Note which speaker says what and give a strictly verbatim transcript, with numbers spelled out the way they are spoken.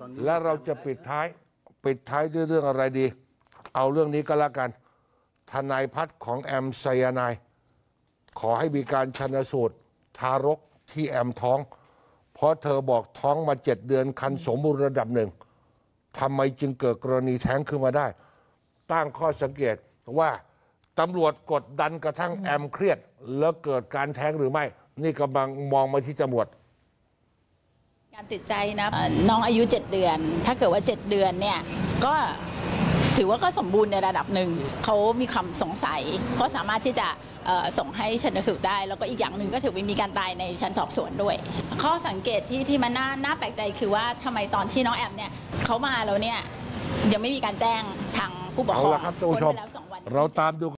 Speaker 1: และเราจะปิดท้ายปิดท้ายด้วยเรื่องอะไรดีเอาเรื่องนี้ก็แล้วกันทนายพัฒน์ของแอมไซยาไนด์ขอให้มีการชันสูตรทารกที่แอมท้องเพราะเธอบอกท้องมาเจ็ดเดือนคันสมบูรณ์ระดับหนึ่งทำไมจึงเกิดกรณีแท้งขึ้นมาได้ตั้งข้อสังเกตว่าตำรวจกดดันกระทั่งแอมเครียดแล้วเกิดการแท้งหรือไม่นี่กำลังมองมาที่ตำรวจ
Speaker 2: การติดใจนะน้องอายุเจ็ดเดือนถ้าเกิดว่าเจ็ดเดือนเนี่ยก็ถือว่าก็สมบูรณ์ในระดับหนึ่งเขามีความสงสัยก็สามารถที่จะส่งให้ชันสูตรได้แล้วก็อีกอย่างหนึ่งก็ถือว่ามีการตายในชั้นสอบสวนด้วยข้อสังเกตที่ที่มันน่าน่าแปลกใจคือว่าทำไมตอนที่น้องแอมเนี่ยเขามาแล้วเนี่ยยังไม่มีการแจ้งทางผู้ปกครอง
Speaker 1: เอาละครับท่านผู้ชมเราตามดู